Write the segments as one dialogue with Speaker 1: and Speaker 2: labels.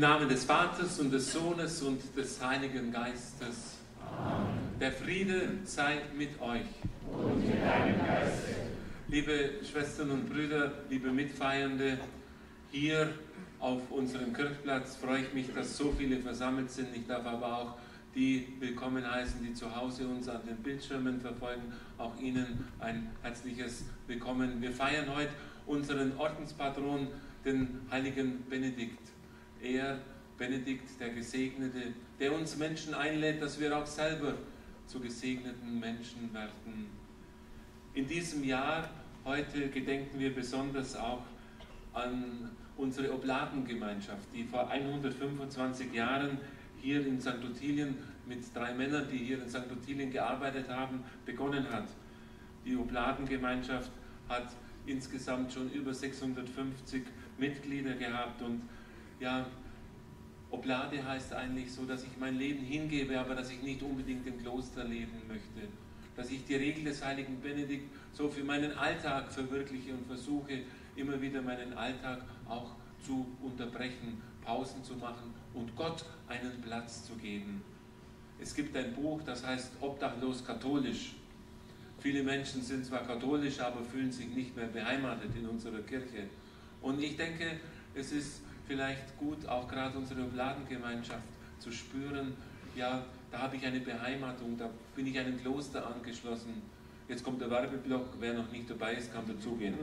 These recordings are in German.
Speaker 1: Namen des Vaters und des Sohnes und des Heiligen Geistes.
Speaker 2: Amen.
Speaker 1: Der Friede sei mit euch.
Speaker 2: Und mit deinem Geiste.
Speaker 1: Liebe Schwestern und Brüder, liebe Mitfeiernde, hier auf unserem Kirchplatz freue ich mich, dass so viele versammelt sind. Ich darf aber auch die willkommen heißen, die zu Hause uns an den Bildschirmen verfolgen. Auch Ihnen ein herzliches Willkommen. Wir feiern heute unseren Ordenspatron, den heiligen Benedikt. Er, Benedikt, der Gesegnete, der uns Menschen einlädt, dass wir auch selber zu gesegneten Menschen werden. In diesem Jahr, heute gedenken wir besonders auch an unsere Oblatengemeinschaft, die vor 125 Jahren hier in St. Ottilien mit 3 Männern, die hier in St. Ottilien gearbeitet haben, begonnen hat. Die Oblatengemeinschaft hat insgesamt schon über 650 Mitglieder gehabt und ja, Oblate heißt eigentlich so, dass ich mein Leben hingebe, aber dass ich nicht unbedingt im Kloster leben möchte. Dass ich die Regel des heiligen Benedikt so für meinen Alltag verwirkliche und versuche, immer wieder meinen Alltag auch zu unterbrechen, Pausen zu machen und Gott einen Platz zu geben. Es gibt ein Buch, das heißt Obdachlos katholisch. Viele Menschen sind zwar katholisch, aber fühlen sich nicht mehr beheimatet in unserer Kirche. Und ich denke, es ist vielleicht gut, auch gerade unsere Obladengemeinschaft zu spüren, ja, da habe ich eine Beheimatung, da bin ich einem Kloster angeschlossen. Jetzt kommt der Werbeblock, wer noch nicht dabei ist, kann dazugehen.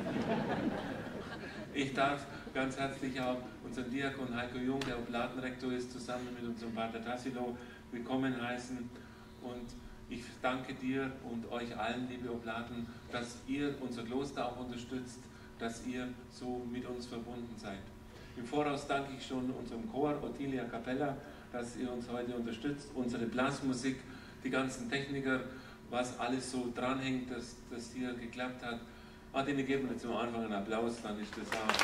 Speaker 1: Ich darf ganz herzlich auch unseren Diakon Heiko Jung, der Obladenrektor ist, zusammen mit unserem Pater Tassilo willkommen heißen. Und ich danke dir und euch allen, liebe Oblaten, dass ihr unser Kloster auch unterstützt, dass ihr so mit uns verbunden seid. Im Voraus danke ich schon unserem Chor Ottilia Capella, dass ihr uns heute unterstützt, unsere Blasmusik, die ganzen Techniker, was alles so dranhängt, dass das hier geklappt hat. Denen geben wir zum Anfang einen Applaus, dann ist das auch.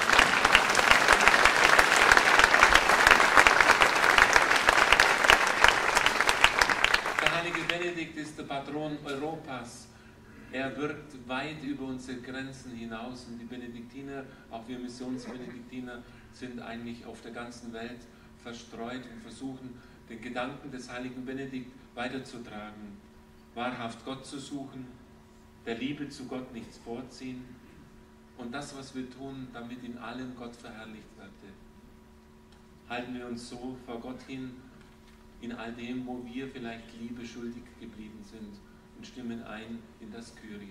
Speaker 1: Der heilige Benedikt ist der Patron Europas. Er wirkt weit über unsere Grenzen hinaus und die Benediktiner, auch wir Missionsbenediktiner, sind eigentlich auf der ganzen Welt verstreut und versuchen, den Gedanken des heiligen Benedikt weiterzutragen, wahrhaft Gott zu suchen, der Liebe zu Gott nichts vorziehen und das, was wir tun, damit in allem Gott verherrlicht werde. Halten wir uns so vor Gott hin, in all dem, wo wir vielleicht Liebe schuldig geblieben sind, und stimmen ein in das Kyrie.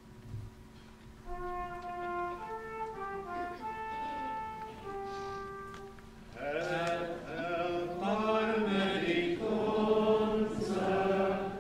Speaker 2: Erbarme dich unser,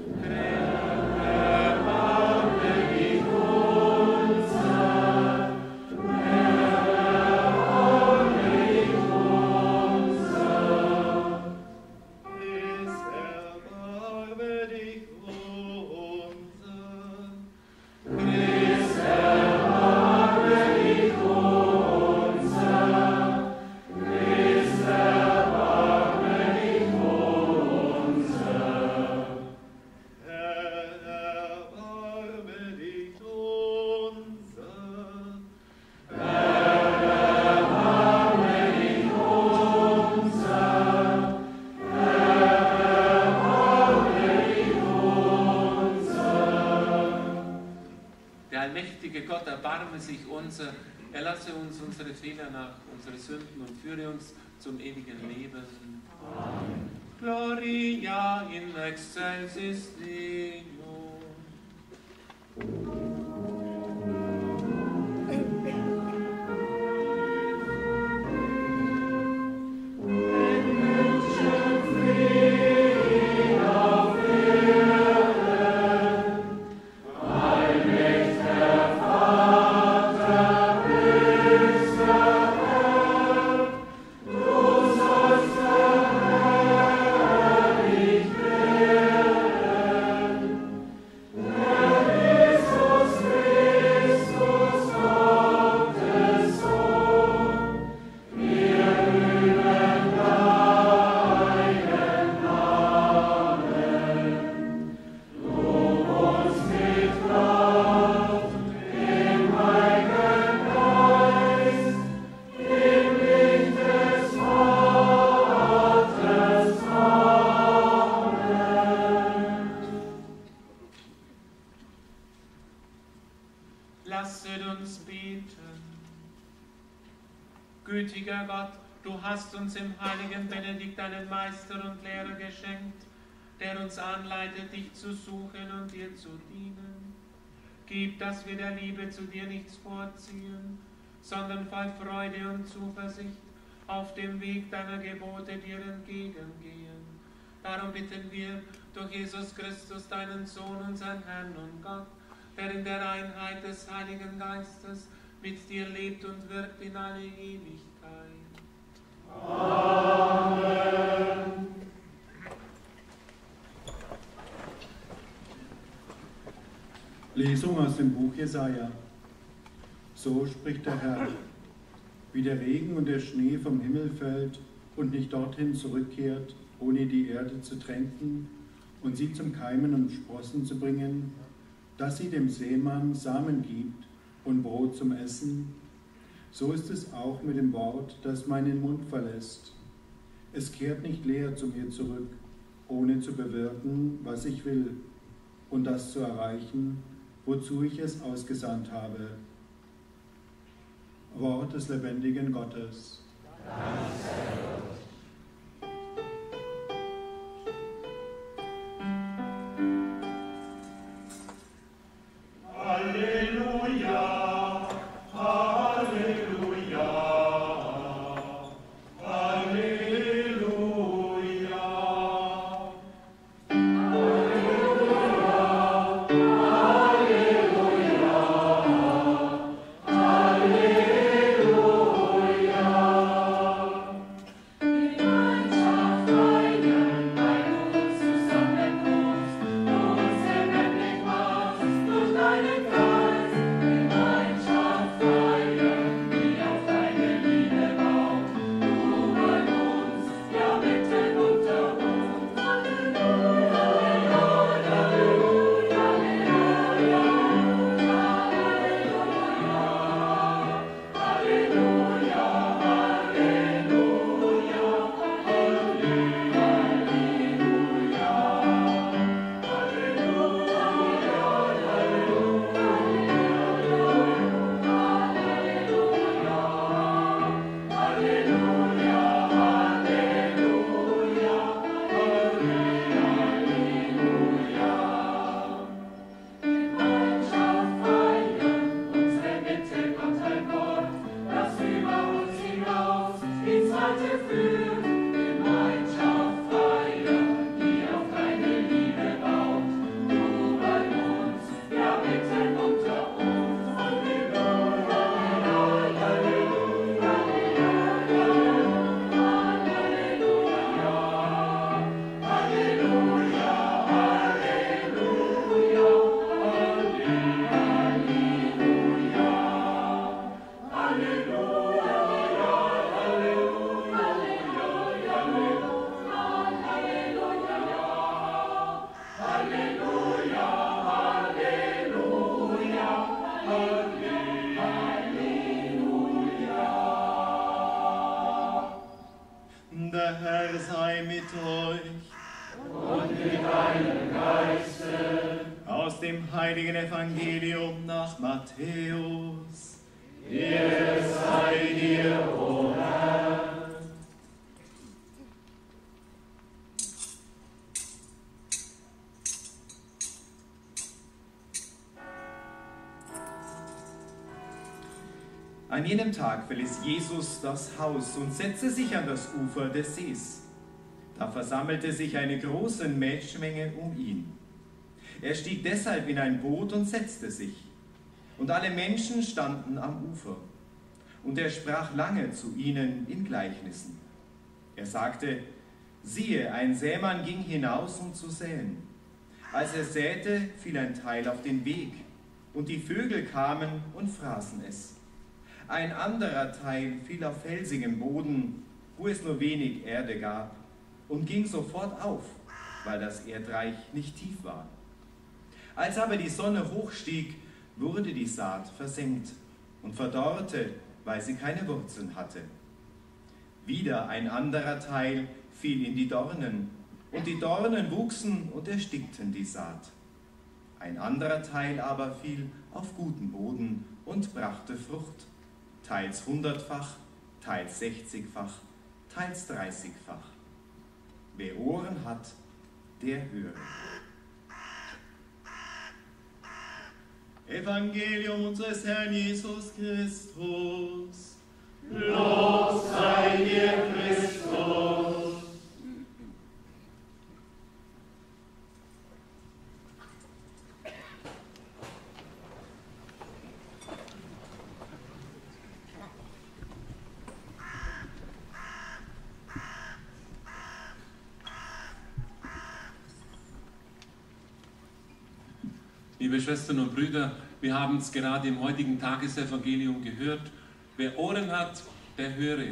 Speaker 1: Gott, erbarme sich unser, erlasse uns unsere Fehler nach, unsere Sünden und führe uns zum ewigen Leben.
Speaker 2: Amen.
Speaker 1: Gloria in excelsis Deo. Lasset uns beten. Gütiger Gott, du hast uns im heiligen Benedikt einen Meister und Lehrer geschenkt, der uns anleitet, dich zu suchen und dir zu dienen. Gib, dass wir der Liebe zu dir nichts vorziehen, sondern voll Freude und Zuversicht auf dem Weg deiner Gebote dir entgegengehen. Darum bitten wir durch Jesus Christus, deinen Sohn, unseren Herrn und Gott, der in der Einheit des Heiligen Geistes mit dir lebt und wirkt in alle Ewigkeit.
Speaker 2: Amen.
Speaker 3: Lesung aus dem Buch Jesaja. So spricht der Herr: Wie der Regen und der Schnee vom Himmel fällt und nicht dorthin zurückkehrt, ohne die Erde zu tränken und sie zum Keimen und Sprossen zu bringen, dass sie dem Sämann Samen gibt und Brot zum Essen, so ist es auch mit dem Wort, das meinen Mund verlässt. Es kehrt nicht leer zu mir zurück, ohne zu bewirken, was ich will, und das zu erreichen, wozu ich es ausgesandt habe. Wort des lebendigen Gottes.
Speaker 2: Dank sei Gott.
Speaker 4: Heiligen Evangelium nach Matthäus. Ehre sei dir, o Herr. An jenem Tag verließ Jesus das Haus und setzte sich an das Ufer des Sees. Da versammelte sich eine große Menschenmenge um ihn. Er stieg deshalb in ein Boot und setzte sich. Und alle Menschen standen am Ufer. Und er sprach lange zu ihnen in Gleichnissen. Er sagte: Siehe, ein Sämann ging hinaus, um zu säen. Als er säte, fiel ein Teil auf den Weg, und die Vögel kamen und fraßen es. Ein anderer Teil fiel auf felsigem Boden, wo es nur wenig Erde gab, und ging sofort auf, weil das Erdreich nicht tief war. Als aber die Sonne hochstieg, wurde die Saat versenkt und verdorrte, weil sie keine Wurzeln hatte. Wieder ein anderer Teil fiel in die Dornen, und die Dornen wuchsen und erstickten die Saat. Ein anderer Teil aber fiel auf guten Boden und brachte Frucht, teils 100-fach, teils 60-fach, teils 30-fach. Wer Ohren hat, der höre.
Speaker 5: Evangelium unseres Herrn Jesus Christus.
Speaker 2: Lob sei dir, Christus.
Speaker 1: Liebe Schwestern und Brüder, wir haben es gerade im heutigen Tagesevangelium gehört. Wer Ohren hat, der höre.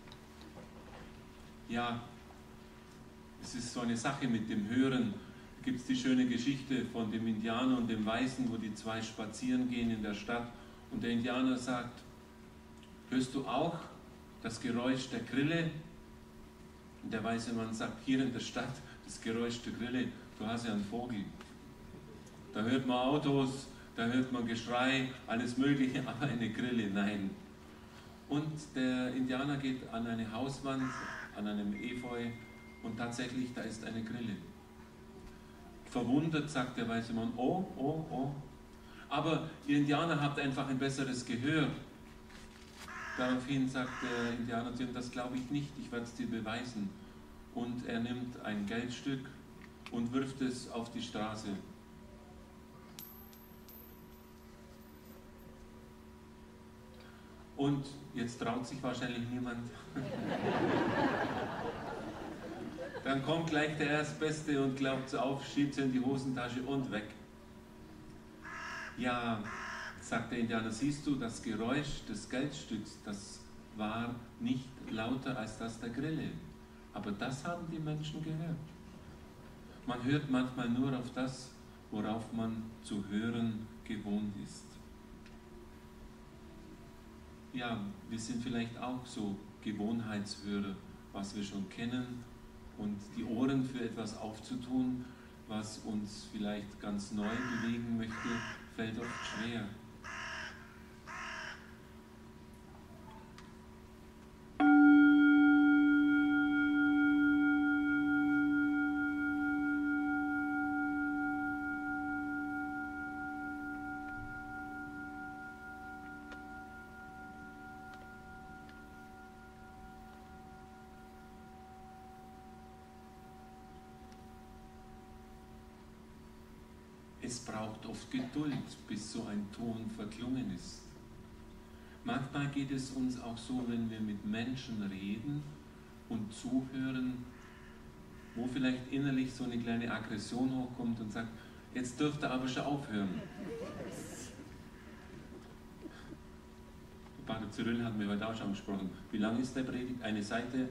Speaker 1: Ja, es ist so eine Sache mit dem Hören. Da gibt es die schöne Geschichte von dem Indianer und dem Weißen, wo die zwei spazieren gehen in der Stadt und der Indianer sagt, hörst du auch das Geräusch der Grille? Und der weiße Mann sagt, hier in der Stadt, das Geräusch der Grille, du hast ja einen Vogel. Da hört man Autos, da hört man Geschrei, alles Mögliche, aber eine Grille, nein. Und der Indianer geht an eine Hauswand, an einem Efeu und tatsächlich, da ist eine Grille. Verwundert sagt der weiße Mann, oh, oh, oh. Aber ihr Indianer habt einfach ein besseres Gehör. Daraufhin sagt der Indianer zu ihm, das glaube ich nicht, ich werde es dir beweisen. Und er nimmt ein Geldstück und wirft es auf die Straße. Und jetzt traut sich wahrscheinlich niemand. Dann kommt gleich der Erstbeste und glaubt es auf, schiebt es in die Hosentasche und weg. Ja, sagt der Indianer, siehst du, das Geräusch des Geldstücks, das war nicht lauter als das der Grille. Aber das haben die Menschen gehört. Man hört manchmal nur auf das, worauf man zu hören gewohnt ist. Ja, wir sind vielleicht auch so Gewohnheitshörer, was wir schon kennen, und die Ohren für etwas aufzutun, was uns vielleicht ganz neu bewegen möchte, fällt oft schwer. Es braucht oft Geduld, bis so ein Ton verklungen ist. Manchmal geht es uns auch so, wenn wir mit Menschen reden und zuhören, wo vielleicht innerlich so eine kleine Aggression hochkommt und sagt, jetzt dürft ihr aber schon aufhören. Pater Cyrill hat mir heute auch schon gesprochen. Wie lang ist der Predigt? Eine Seite?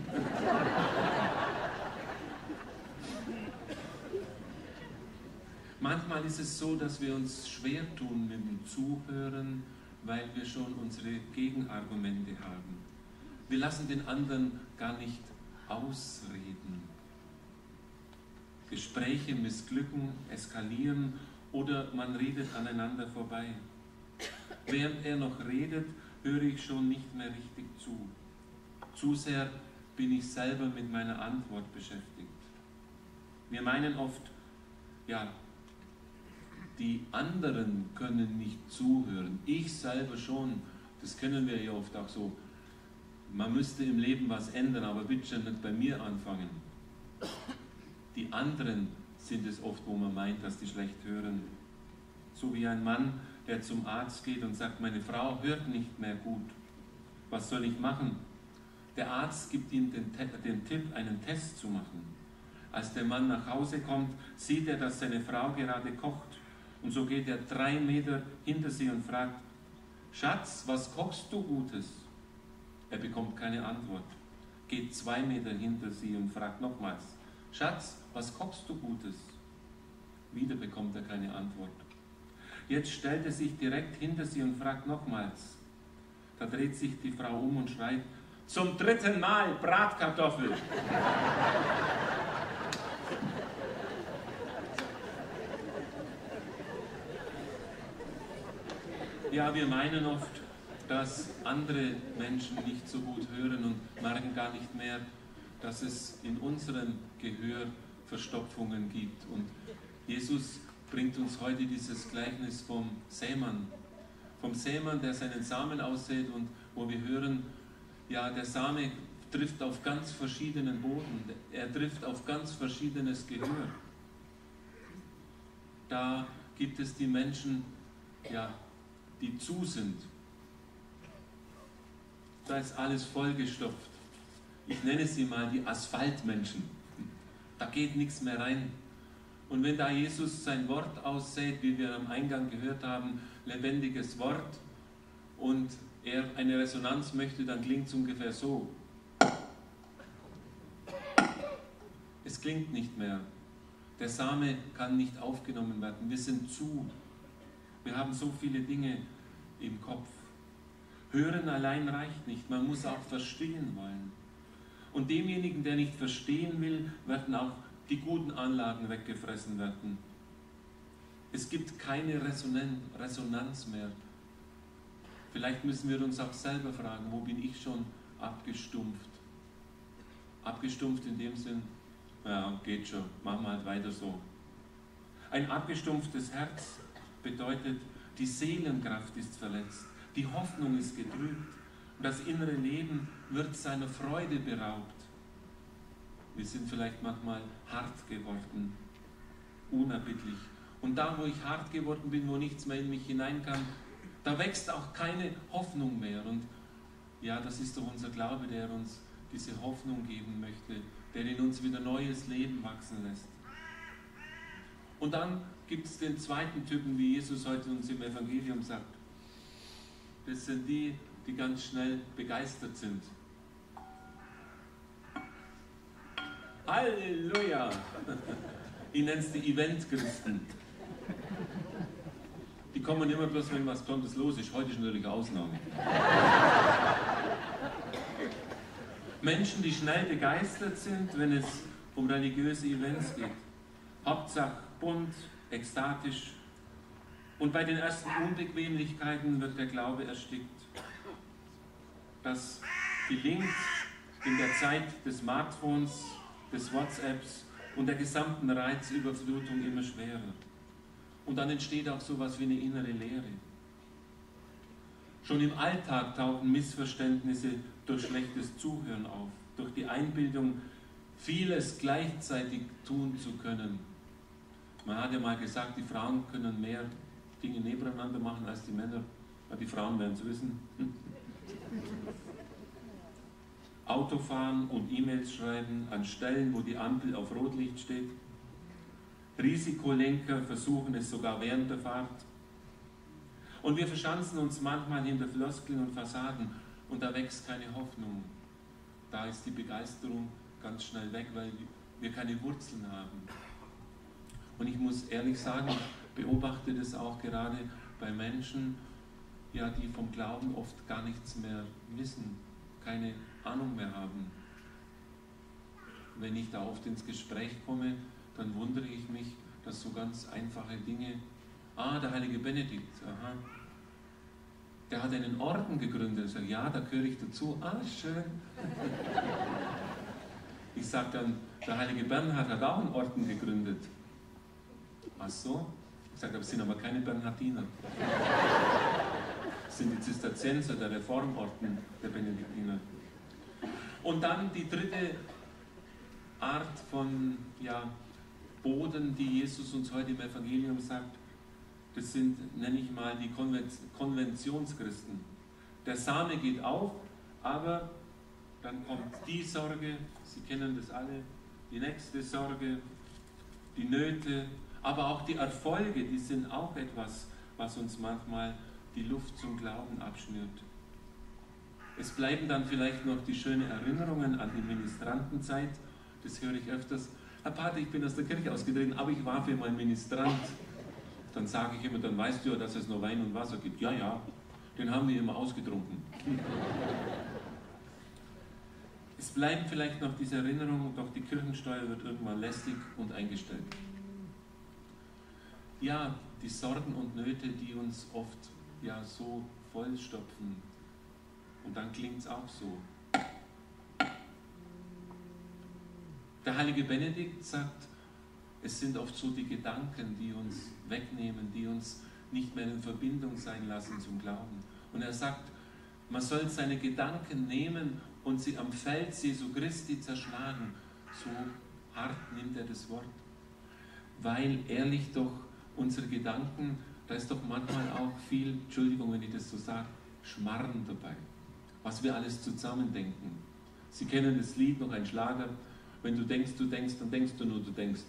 Speaker 1: Manchmal ist es so, dass wir uns schwer tun mit dem Zuhören, weil wir schon unsere Gegenargumente haben. Wir lassen den anderen gar nicht ausreden. Gespräche missglücken, eskalieren oder man redet aneinander vorbei. Während er noch redet, höre ich schon nicht mehr richtig zu. Zu sehr bin ich selber mit meiner Antwort beschäftigt. Wir meinen oft, ja, die anderen können nicht zuhören. Ich selber schon. Das kennen wir ja oft auch so. Man müsste im Leben was ändern, aber bitte schon nicht bei mir anfangen. Die anderen sind es oft, wo man meint, dass die schlecht hören. So wie ein Mann, der zum Arzt geht und sagt, meine Frau hört nicht mehr gut. Was soll ich machen? Der Arzt gibt ihm den Tipp, einen Test zu machen. Als der Mann nach Hause kommt, sieht er, dass seine Frau gerade kocht. Und so geht er 3 Meter hinter sie und fragt, Schatz, was kochst du Gutes? Er bekommt keine Antwort. Geht 2 Meter hinter sie und fragt nochmals, Schatz, was kochst du Gutes? Wieder bekommt er keine Antwort. Jetzt stellt er sich direkt hinter sie und fragt nochmals. Da dreht sich die Frau um und schreit, zum 3. Mal Bratkartoffel. Ja, wir meinen oft, dass andere Menschen nicht so gut hören und merken gar nicht mehr, dass es in unserem Gehör Verstopfungen gibt. Und Jesus bringt uns heute dieses Gleichnis vom Sämann, der seinen Samen aussät und wo wir hören, ja, der Same trifft auf ganz verschiedenen Boden, er trifft auf ganz verschiedenes Gehör. Da gibt es die Menschen, ja, die zu sind. Da ist alles vollgestopft. Ich nenne sie mal die Asphaltmenschen. Da geht nichts mehr rein. Und wenn da Jesus sein Wort aussät, wie wir am Eingang gehört haben, lebendiges Wort, und er eine Resonanz möchte, dann klingt es ungefähr so. Es klingt nicht mehr. Der Same kann nicht aufgenommen werden. Wir sind zu. Wir haben so viele Dinge im Kopf. Hören allein reicht nicht. Man muss auch verstehen wollen. Und demjenigen, der nicht verstehen will, werden auch die guten Anlagen weggefressen werden. Es gibt keine Resonanz mehr. Vielleicht müssen wir uns auch selber fragen, wo bin ich schon abgestumpft? Abgestumpft in dem Sinn, ja, geht schon, machen wir halt weiter so. Ein abgestumpftes Herz bedeutet, die Seelenkraft ist verletzt, die Hoffnung ist getrübt und das innere Leben wird seiner Freude beraubt. Wir sind vielleicht manchmal hart geworden, unerbittlich. Und da, wo ich hart geworden bin, wo nichts mehr in mich hinein kann, da wächst auch keine Hoffnung mehr. Und ja, das ist doch unser Glaube, der uns diese Hoffnung geben möchte, der in uns wieder neues Leben wachsen lässt. Und dann gibt es den zweiten Typen, wie Jesus heute uns im Evangelium sagt. Das sind die, die ganz schnell begeistert sind. Halleluja! Ich nenne es die Event-Christen. Die kommen immer bloß, wenn was Besonderes los ist. Heute ist natürlich eine Ausnahme. Menschen, die schnell begeistert sind, wenn es um religiöse Events geht. Hauptsache bunt, ekstatisch. Und bei den ersten Unbequemlichkeiten wird der Glaube erstickt. Das gelingt in der Zeit des Smartphones, des WhatsApps und der gesamten Reizüberflutung immer schwerer. Und dann entsteht auch so etwas wie eine innere Leere. Schon im Alltag tauchen Missverständnisse durch schlechtes Zuhören auf, durch die Einbildung, vieles gleichzeitig tun zu können. Man hat ja mal gesagt, die Frauen können mehr Dinge nebeneinander machen als die Männer. Ja, die Frauen werden es wissen. Autofahren und E-Mails schreiben an Stellen, wo die Ampel auf Rotlicht steht. Risikolenker versuchen es sogar während der Fahrt. Und wir verschanzen uns manchmal hinter Floskeln und Fassaden und da wächst keine Hoffnung. Da ist die Begeisterung ganz schnell weg, weil wir keine Wurzeln haben. Und ich muss ehrlich sagen, ich beobachte das auch gerade bei Menschen, ja, die vom Glauben oft gar nichts mehr wissen, keine Ahnung mehr haben. Wenn ich da oft ins Gespräch komme, dann wundere ich mich, dass so ganz einfache Dinge, der heilige Benedikt, aha, der hat einen Orden gegründet. Ich sage, ja, da gehöre ich dazu, schön. Ich sage dann, der heilige Bernhard hat auch einen Orden gegründet. Ach so? Ich sage, das sind aber keine Bernhardiner. Das sind die Zisterzienser, der Reformorden der Benediktiner. Und dann die dritte Art von Boden, die Jesus uns heute im Evangelium sagt, das sind, nenne ich mal, die Konventionschristen. Der Same geht auf, aber dann kommt die Sorge, Sie kennen das alle, die nächste Sorge, die Nöte, aber auch die Erfolge, die sind auch etwas, was uns manchmal die Luft zum Glauben abschnürt. Es bleiben dann vielleicht noch die schönen Erinnerungen an die Ministrantenzeit, das höre ich öfters. Herr Pater, ich bin aus der Kirche ausgetreten, aber ich war für mein Ministrant. Dann sage ich immer, dann weißt du ja, dass es nur Wein und Wasser gibt. Ja, ja, den haben wir immer ausgetrunken. Es bleiben vielleicht noch diese Erinnerungen, doch die Kirchensteuer wird irgendwann lästig und eingestellt. Ja, die Sorgen und Nöte, die uns oft ja so vollstopfen und dann klingt es auch so. Der heilige Benedikt sagt, es sind oft so die Gedanken, die uns wegnehmen, die uns nicht mehr in Verbindung sein lassen zum Glauben. Und er sagt, man soll seine Gedanken nehmen und sie am Fels Jesu Christi zerschlagen. So hart nimmt er das Wort. Weil ehrlich doch unsere Gedanken, da ist doch manchmal auch viel, Entschuldigung, wenn ich das so sage, Schmarren dabei. Was wir alles zusammen denken. Sie kennen das Lied, noch ein Schlager, wenn du denkst, dann denkst du nur, du denkst.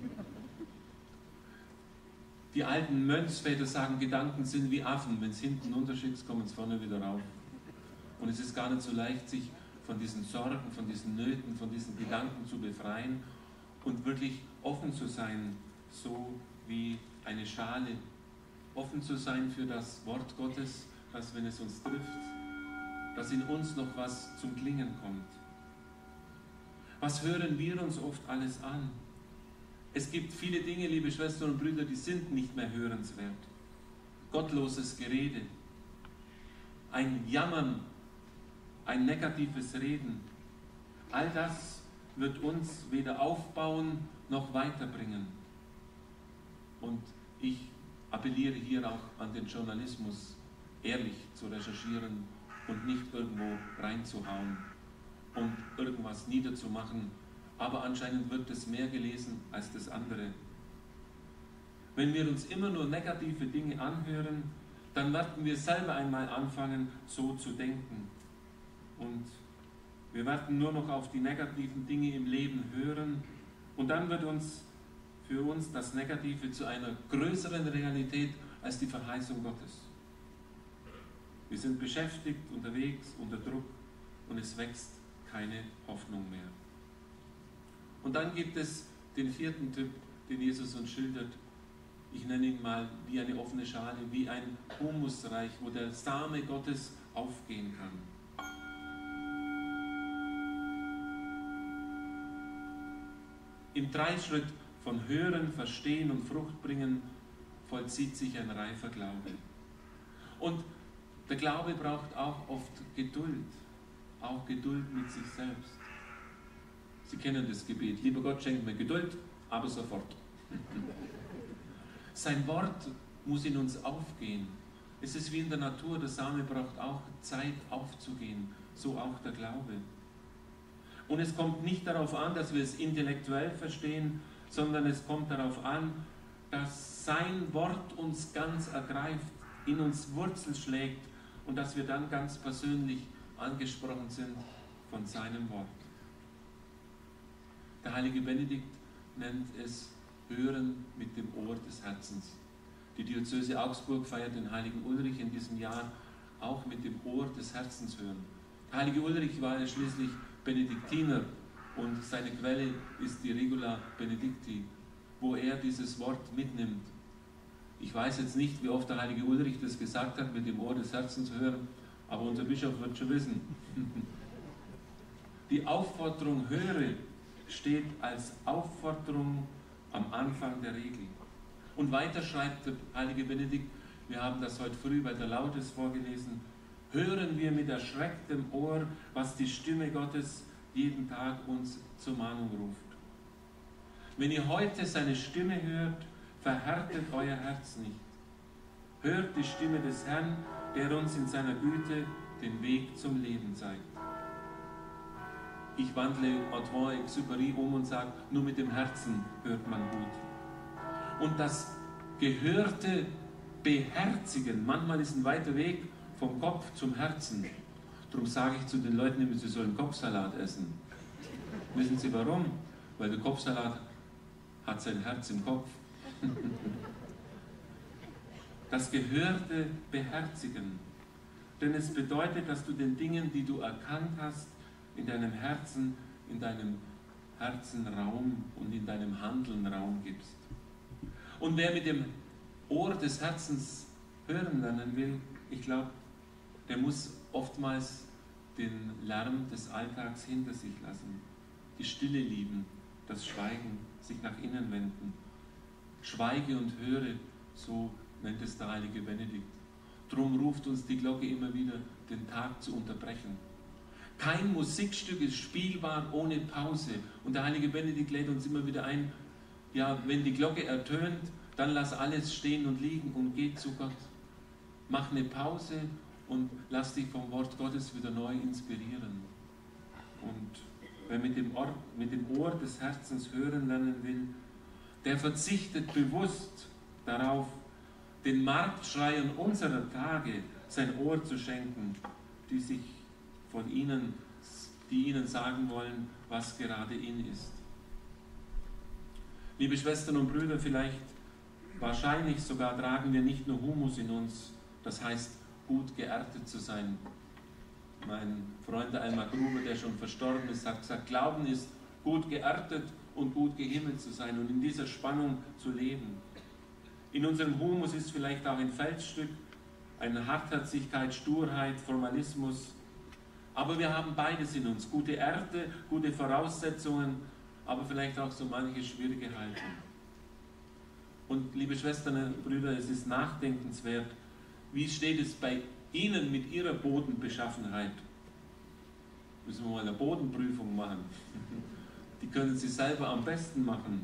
Speaker 1: Die alten Mönchsväter sagen, Gedanken sind wie Affen. Wenn es hinten runterschickst, kommen es vorne wieder rauf. Und es ist gar nicht so leicht, sich von diesen Sorgen, von diesen Nöten, von diesen Gedanken zu befreien und wirklich offen zu sein, so wie eine Schale. Offen zu sein für das Wort Gottes, dass, wenn es uns trifft, dass in uns noch was zum Klingen kommt. Was hören wir uns oft alles an? Es gibt viele Dinge, liebe Schwestern und Brüder, die sind nicht mehr hörenswert. Gottloses Gerede, ein Jammern, ein negatives Reden, all das wird uns weder aufbauen noch weiterbringen. Und ich appelliere hier auch an den Journalismus, ehrlich zu recherchieren und nicht irgendwo reinzuhauen und irgendwas niederzumachen, aber anscheinend wird es mehr gelesen als das andere. Wenn wir uns immer nur negative Dinge anhören, dann werden wir selber einmal anfangen, so zu denken. Und wir werden nur noch auf die negativen Dinge im Leben hören und dann wird für uns das Negative zu einer größeren Realität als die Verheißung Gottes. Wir sind beschäftigt, unterwegs, unter Druck und es wächst keine Hoffnung mehr. Und dann gibt es den vierten Typ, den Jesus uns schildert. Ich nenne ihn mal wie eine offene Schale, wie ein Humusreich, wo der Same Gottes aufgehen kann. Im Dreischritt von Hören, Verstehen und Frucht bringen vollzieht sich ein reifer Glaube. Und der Glaube braucht auch oft Geduld. Auch Geduld mit sich selbst. Sie kennen das Gebet. Lieber Gott, schenk mir Geduld, aber sofort. Sein Wort muss in uns aufgehen. Es ist wie in der Natur, der Same braucht auch Zeit aufzugehen. So auch der Glaube. Und es kommt nicht darauf an, dass wir es intellektuell verstehen, sondern es kommt darauf an, dass sein Wort uns ganz ergreift, in uns Wurzel schlägt und dass wir dann ganz persönlich angesprochen sind von seinem Wort. Der heilige Benedikt nennt es Hören mit dem Ohr des Herzens. Die Diözese Augsburg feiert den heiligen Ulrich in diesem Jahr auch mit dem Ohr des Herzens hören. Der heilige Ulrich war ja schließlich Benediktiner und seine Quelle ist die Regula Benedicti, wo er dieses Wort mitnimmt. Ich weiß jetzt nicht, wie oft der heilige Ulrich das gesagt hat, mit dem Ohr des Herzens hören, aber unser Bischof wird schon wissen. Die Aufforderung höre steht als Aufforderung am Anfang der Regel. Und weiter schreibt der heilige Benedikt, wir haben das heute früh bei der Laudes vorgelesen, hören wir mit erschrecktem Ohr, was die Stimme Gottes jeden Tag uns zur Mahnung ruft. Wenn ihr heute seine Stimme hört, verhärtet euer Herz nicht. Hört die Stimme des Herrn, der uns in seiner Güte den Weg zum Leben zeigt. Ich wandle Antoine-Exupéry und sage, nur mit dem Herzen hört man gut. Und das gehörte Beherzigen, manchmal ist ein weiter Weg vom Kopf zum Herzen. Darum sage ich zu den Leuten immer, sie sollen Kopfsalat essen. Wissen Sie warum? Weil der Kopfsalat hat sein Herz im Kopf. Das gehörte Beherzigen. Denn es bedeutet, dass du den Dingen, die du erkannt hast, in deinem Herzen Raum und in deinem Handeln Raum gibst. Und wer mit dem Ohr des Herzens hören lernen will, ich glaube, der muss oftmals den Lärm des Alltags hinter sich lassen, die Stille lieben, das Schweigen, sich nach innen wenden. Schweige und höre, so nennt es der heilige Benedikt. Drum ruft uns die Glocke immer wieder, den Tag zu unterbrechen. Kein Musikstück ist spielbar ohne Pause. Und der heilige Benedikt lädt uns immer wieder ein, ja, wenn die Glocke ertönt, dann lass alles stehen und liegen und geh zu Gott. Mach eine Pause und lass dich vom Wort Gottes wieder neu inspirieren. Und wer mit dem Ohr des Herzens hören lernen will, der verzichtet bewusst darauf, den Marktschreiern unserer Tage sein Ohr zu schenken, die ihnen sagen wollen, was gerade in ist. Liebe Schwestern und Brüder, wahrscheinlich sogar tragen wir nicht nur Humus in uns, das heißt, gut geerntet zu sein. Mein Freund Alma Gruber, der schon verstorben ist, hat gesagt, Glauben ist gut geerntet und gut gehimmelt zu sein und in dieser Spannung zu leben. In unserem Humus ist vielleicht auch ein Felsstück, eine Hartherzigkeit, Sturheit, Formalismus, aber wir haben beides in uns, gute Ernte, gute Voraussetzungen, aber vielleicht auch so manche schwierige Haltung. Und liebe Schwestern und Brüder, es ist nachdenkenswert, wie steht es bei Ihnen mit Ihrer Bodenbeschaffenheit? Müssen wir mal eine Bodenprüfung machen. Die können Sie selber am besten machen.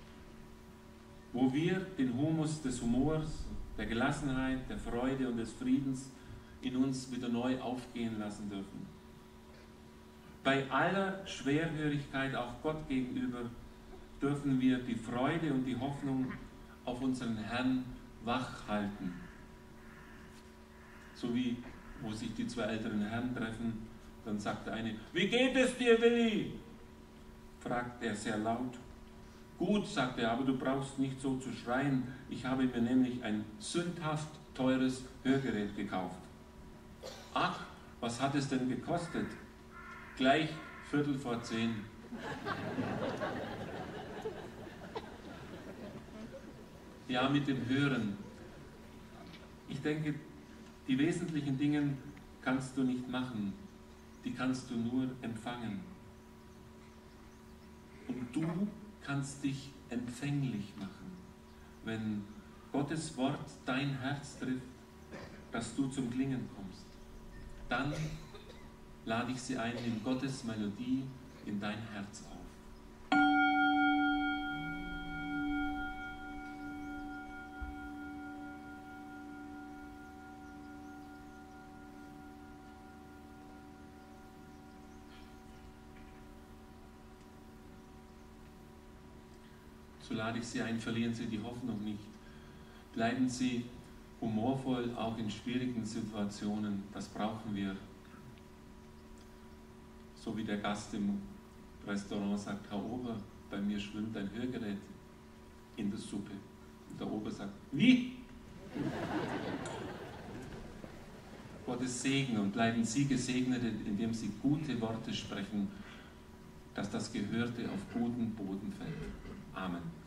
Speaker 1: Wo wir den Humus des Humors, der Gelassenheit, der Freude und des Friedens in uns wieder neu aufgehen lassen dürfen. Bei aller Schwerhörigkeit auch Gott gegenüber dürfen wir die Freude und die Hoffnung auf unseren Herrn wach halten. So wie, wo sich die zwei älteren Herren treffen, dann sagt der eine, wie geht es dir, Willi? Fragt er sehr laut. Gut, sagt er, aber du brauchst nicht so zu schreien. Ich habe mir nämlich ein sündhaft teures Hörgerät gekauft. Ach, was hat es denn gekostet? Gleich 10:15. Ja, mit dem Hören. Ich denke, die wesentlichen Dinge kannst du nicht machen, die kannst du nur empfangen. Und du kannst dich empfänglich machen, wenn Gottes Wort dein Herz trifft, dass du zum Klingen kommst. Dann lade ich sie ein, nimm Gottes Melodie in dein Herz auf. So lade ich Sie ein, verlieren Sie die Hoffnung nicht. Bleiben Sie humorvoll, auch in schwierigen Situationen. Das brauchen wir. So wie der Gast im Restaurant sagt, Herr Ober, bei mir schwimmt ein Hörgerät in der Suppe. Und der Ober sagt, wie? Gottes Segen und bleiben Sie gesegnet, indem Sie gute Worte sprechen, dass das Gehörte auf guten Boden fällt. Amen.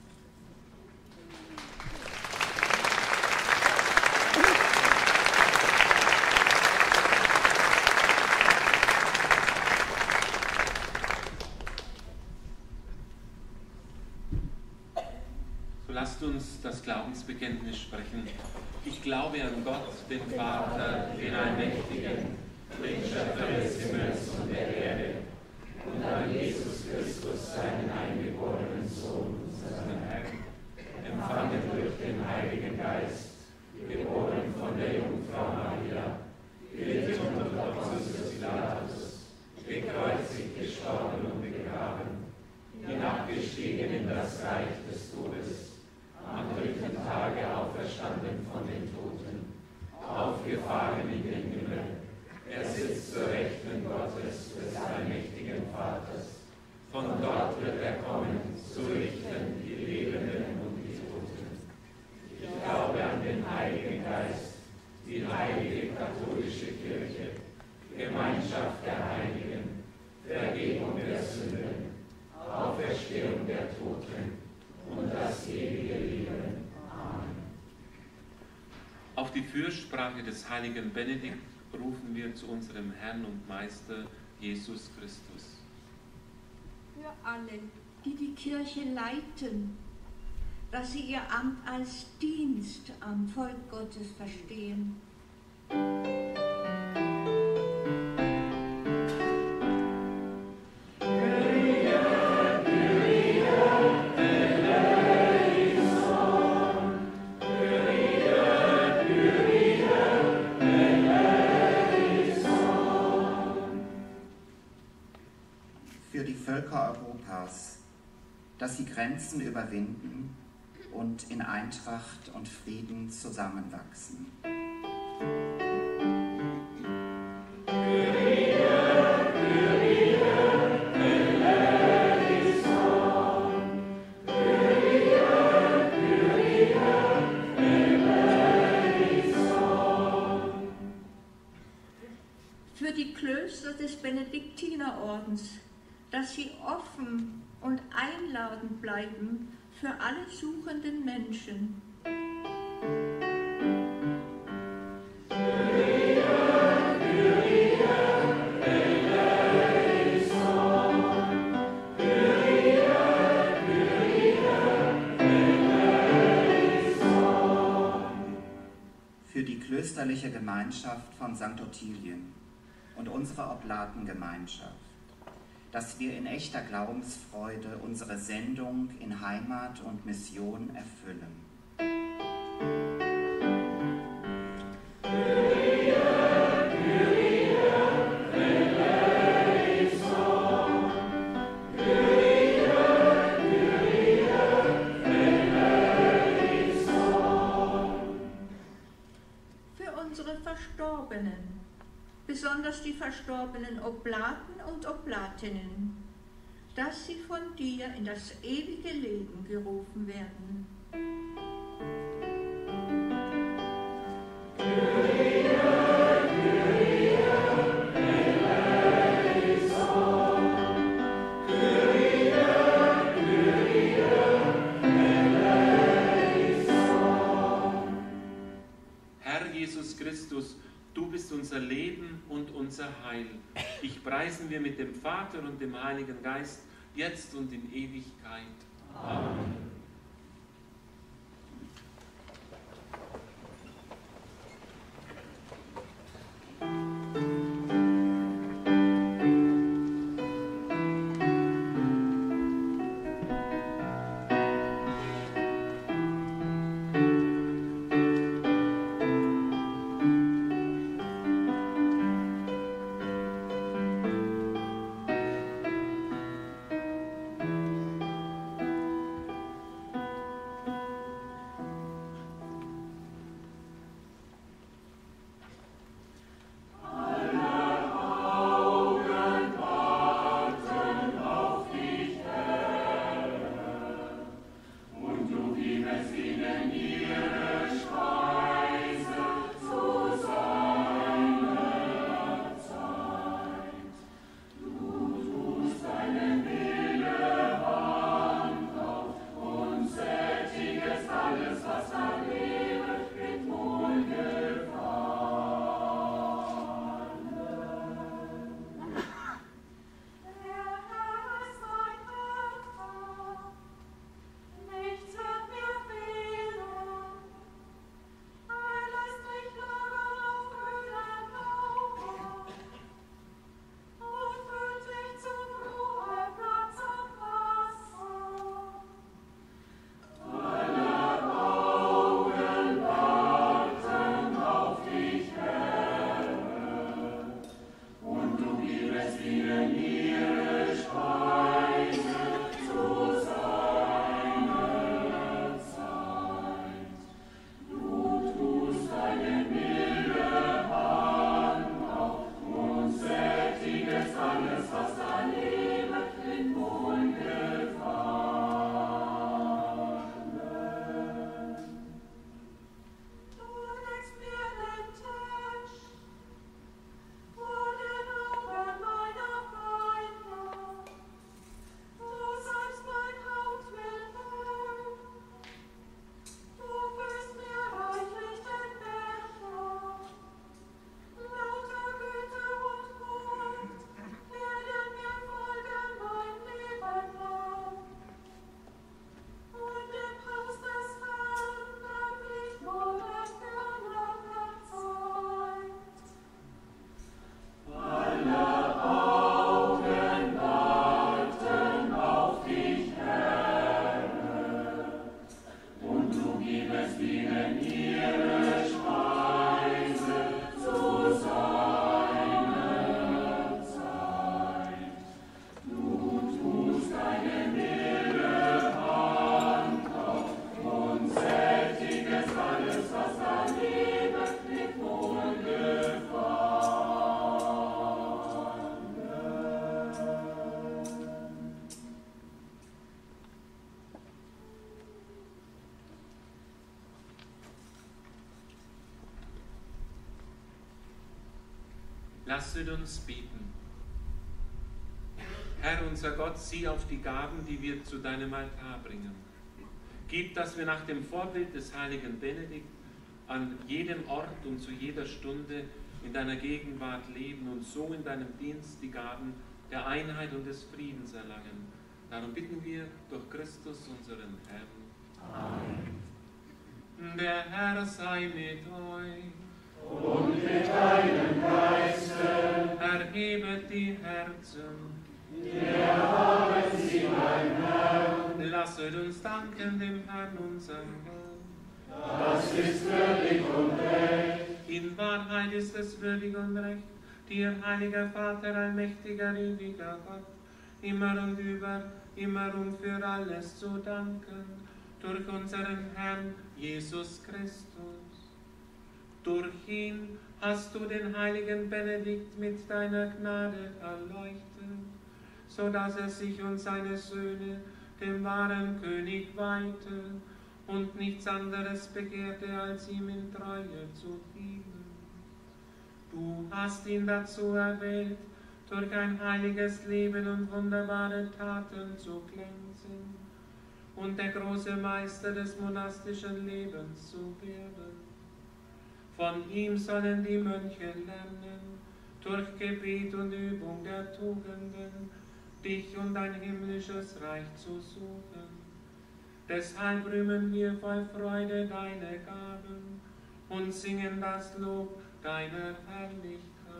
Speaker 1: So lasst uns das Glaubensbekenntnis sprechen. Ich glaube an Gott, den Vater, den Allmächtigen, den Schöpfer des Himmels und der Erde, und an Jesus Christus, seinen eingeborenen Sohn, unseren Herrn, empfangen durch den Heiligen Geist, geboren von der Jungfrau Maria, gelitten unter Pontius Pilatus, gekreuzigt, gestorben und begraben, hinabgestiegen in das Reich des Todes, am 3. Tage auferstanden von den Toten, aufgefahren in den Himmel. Er sitzt zur Rechten Gottes, des allmächtigen Vaters. Von dort wird er kommen, zu richten die Lebenden und die Toten. Ich glaube an den Heiligen Geist, die heilige katholische Kirche, Gemeinschaft der Heiligen, Vergebung der Sünden, Auferstehung der Toten und das ewige Leben. Amen. Auf die Fürsprache des heiligen Benedikt rufen wir zu unserem Herrn und Meister Jesus Christus.
Speaker 6: Für alle, die die Kirche leiten, dass sie ihr Amt als Dienst am Volk Gottes verstehen
Speaker 7: Für die Völker Europas, dass sie Grenzen überwinden und in Eintracht und Frieden zusammenwachsen.
Speaker 6: Für die Klöster des Benediktinerordens, dass sie offen und einladend bleiben für alle suchenden Menschen.
Speaker 7: Für die klösterliche Gemeinschaft von St. Ottilien und unsere Oblatengemeinschaft, dass wir in echter Glaubensfreude unsere Sendung in Heimat und Mission erfüllen.
Speaker 6: Für unsere Verstorbenen, besonders die verstorbenen Oblaten und Oblatinnen, dass sie von dir in das ewige Leben gerufen werden.
Speaker 1: Herr Jesus Christus, du bist unser Leben und unser Heil. Dich preisen wir mit dem Vater und dem Heiligen Geist, jetzt und in Ewigkeit. Amen. Lasset uns beten. Herr, unser Gott, sieh auf die Gaben, die wir zu deinem Altar bringen. Gib, dass wir nach dem Vorbild des heiligen Benedikt an jedem Ort und zu jeder Stunde in deiner Gegenwart leben und so in deinem Dienst die Gaben der Einheit und des Friedens erlangen. Darum bitten wir durch Christus, unseren Herrn. Amen. Der Herr sei mit euch.
Speaker 2: Und mit deinem Geiste.
Speaker 1: Erhebet die Herzen.
Speaker 2: Wir haben sie beim Herrn.
Speaker 1: Lasset uns danken dem Herrn, unserem Gott.
Speaker 2: Das ist würdig und recht.
Speaker 1: In Wahrheit ist es würdig und recht, dir, heiliger Vater, allmächtiger, ewiger Gott, immer und für alles zu danken, durch unseren Herrn Jesus Christus. Durch ihn hast du den heiligen Benedikt mit deiner Gnade erleuchtet, so dass er sich und seine Söhne dem wahren König weihte und nichts anderes begehrte, als ihm in Treue zu dienen. Du hast ihn dazu erwählt, durch ein heiliges Leben und wunderbare Taten zu glänzen und der große Meister des monastischen Lebens zu werden. Von ihm sollen die Mönche lernen, durch Gebet und Übung der Tugenden, dich und dein himmlisches Reich zu suchen. Deshalb rühmen wir voll Freude deine Gaben und singen das Lob deiner Herrlichkeit.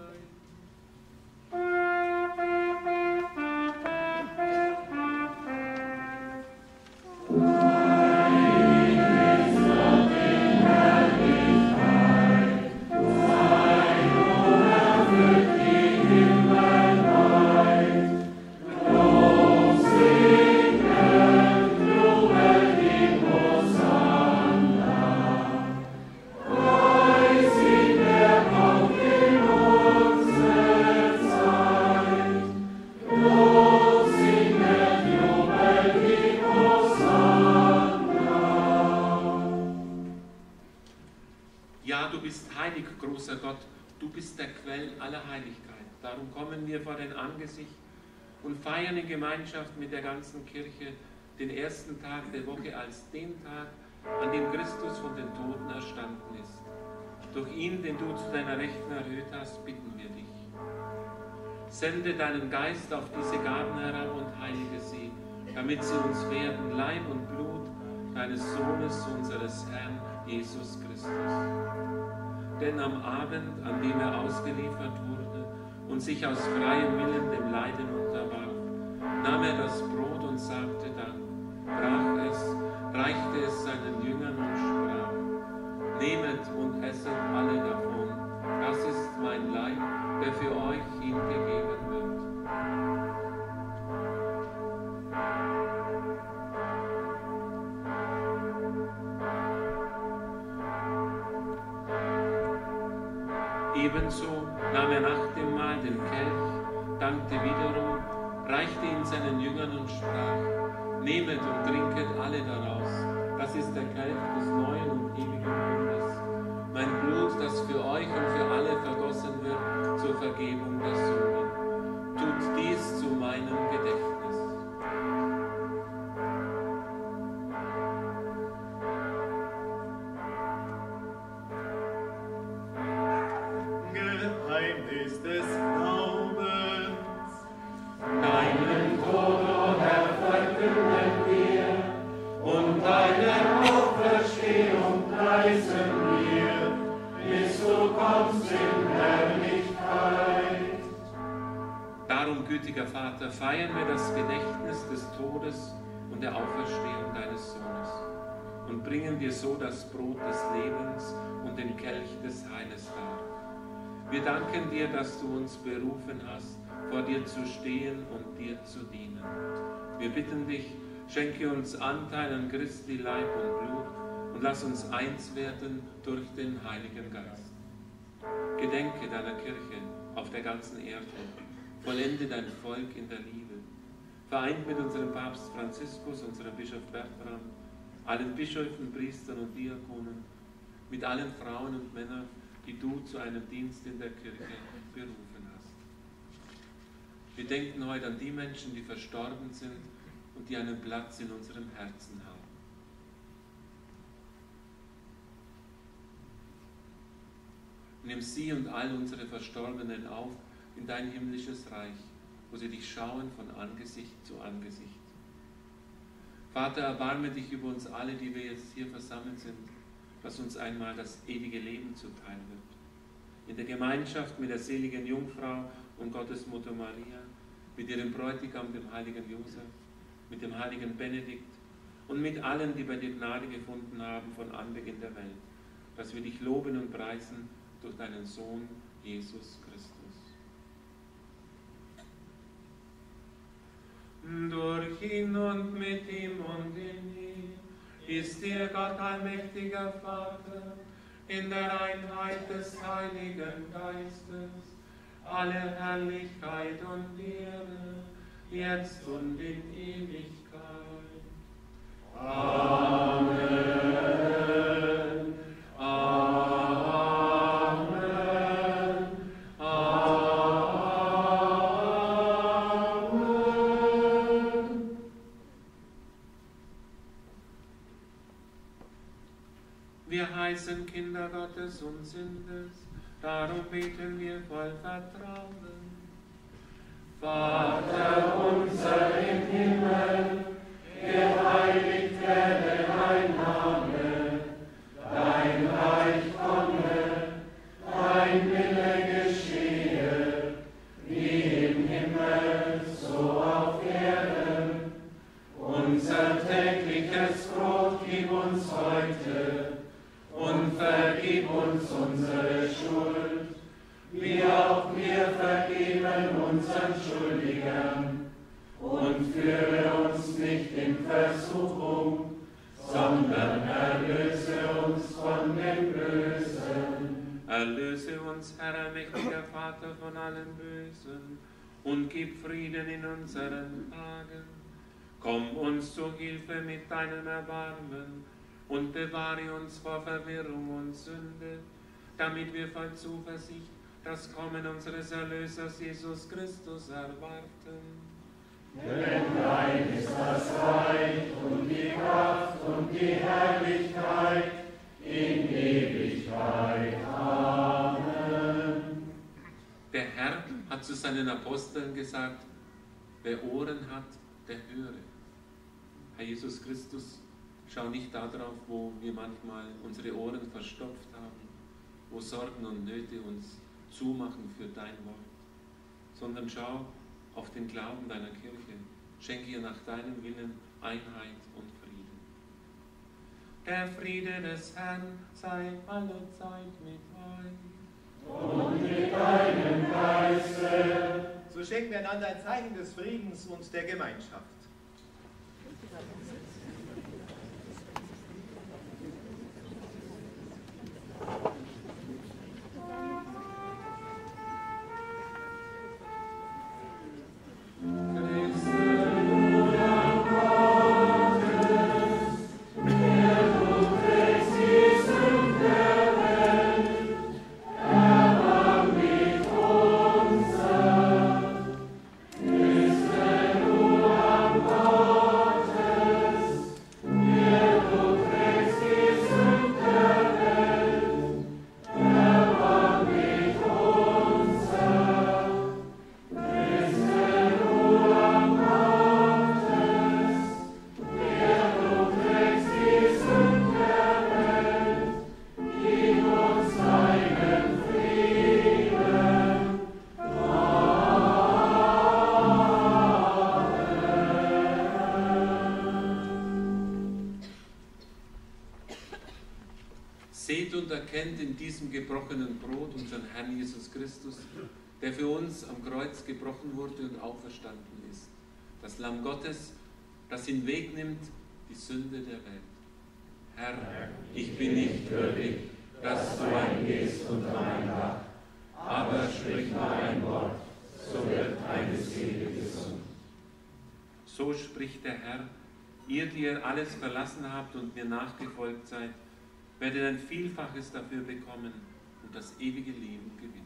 Speaker 1: Großer Gott, du bist der Quell aller Heiligkeit. Darum kommen wir vor dein Angesicht und feiern in Gemeinschaft mit der ganzen Kirche den ersten Tag der Woche als den Tag, an dem Christus von den Toten erstanden ist. Durch ihn, den du zu deiner Rechten erhöht hast, bitten wir dich. Sende deinen Geist auf diese Gaben herab und heilige sie, damit sie uns werden, Leib und Blut deines Sohnes, unseres Herrn Jesus Christus. Denn am Abend, an dem er ausgeliefert wurde und sich aus freiem Willen dem Leiden unterwarf, nahm er das Brot und sagte dann, brach es, reichte es seinen Jüngern und sprach, nehmet und esset alle davon, das ist mein Leib, der für euch hingegeben wird. Ebenso nahm er nach dem Mahl den Kelch, dankte wiederum, reichte ihn seinen Jüngern und sprach, nehmet und trinket alle daraus, das ist der Kelch des neuen und ewigen Bundes, mein Blut, das für euch und für alle vergossen wird zur Vergebung der Sünden. Tut dies zu meinem Gedächtnis.
Speaker 5: Geheimnis des Glaubens.
Speaker 2: Deinen Tod, o Herr, verkünden wir, und deine Auferstehung preisen wir, bis du kommst in Herrlichkeit.
Speaker 1: Darum, gütiger Vater, feiern wir das Gedächtnis des Todes und der Auferstehung deines Sohnes und bringen dir so das Brot des Lebens und den Kelch des Heiles dar. Wir danken dir, dass du uns berufen hast, vor dir zu stehen und dir zu dienen. Wir bitten dich, schenke uns Anteil an Christi Leib und Blut und lass uns eins werden durch den Heiligen Geist. Gedenke deiner Kirche auf der ganzen Erde, vollende dein Volk in der Liebe. Vereint mit unserem Papst Franziskus, unserem Bischof Bertram, allen Bischöfen, Priestern und Diakonen, mit allen Frauen und Männern, die du zu einem Dienst in der Kirche berufen hast. Wir denken heute an die Menschen, die verstorben sind und die einen Platz in unserem Herzen haben. Nimm sie und all unsere Verstorbenen auf in dein himmlisches Reich, wo sie dich schauen von Angesicht zu Angesicht. Vater, erbarme dich über uns alle, die wir jetzt hier versammelt sind, dass uns einmal das ewige Leben zuteil wird. In der Gemeinschaft mit der seligen Jungfrau und Gottesmutter Maria, mit ihrem Bräutigam, dem heiligen Josef, mit dem heiligen Benedikt und mit allen, die bei dir Gnade gefunden haben von Anbeginn der Welt, dass wir dich loben und preisen durch deinen Sohn Jesus Christus. Durch ihn und mit ihm und in ihm ist dir Gott allmächtiger Vater, in der Einheit des Heiligen Geistes, alle Herrlichkeit und Ehre, jetzt und in Ewigkeit. Amen. Amen. Amen. Wir heißen Kinder Gottes und sind es, darum beten wir voll Vertrauen. Vater unser im Himmel, geheiligt werde dein Name, dein Reich komme, dein Wille geschehe, wie im Himmel, so auf Erden. Unser tägliches Brot gib uns heute und vergib uns unsere Schuld, wie auch wir vergeben unseren Schuldigern. Und führe uns nicht in Versuchung, sondern erlöse uns von dem Bösen. Erlöse uns, Herr, mächtiger Vater, von allem Bösen und gib Frieden in unseren Tagen. Komm uns zu Hilfe mit deinem Erbarmen und bewahre uns vor Verwirrung und Sünde, damit wir voll Zuversicht das Kommen unseres Erlösers Jesus Christus erwarten. Denn dein ist das Reich und die Kraft und die Herrlichkeit in Ewigkeit. Amen. Der Herr hat zu seinen Aposteln gesagt, wer Ohren hat, der höre. Herr Jesus Christus, schau nicht darauf, wo wir manchmal unsere Ohren verstopft haben, wo Sorgen und Nöte uns zumachen für dein Wort, sondern schau auf den Glauben deiner Kirche. Schenke ihr nach deinem Willen Einheit und Frieden. Der Friede des Herrn sei allezeit mit euch. Und mit deinem Geiste.
Speaker 4: So schenken wir einander ein Zeichen des Friedens und der Gemeinschaft.
Speaker 1: Seht und erkennt in diesem gebrochenen Brot unseren Herrn Jesus Christus, der für uns am Kreuz gebrochen wurde und auferstanden ist. Das Lamm Gottes, das hinwegnimmt die Sünde der Welt. Herr, ich bin nicht würdig, dass du eingehst unter mein Dach, aber sprich nur ein Wort, so wird meine Seele gesund. So spricht der Herr, ihr, die ihr alles verlassen habt und mir nachgefolgt seid, werdet ein Vielfaches dafür bekommen und das ewige Leben gewinnen.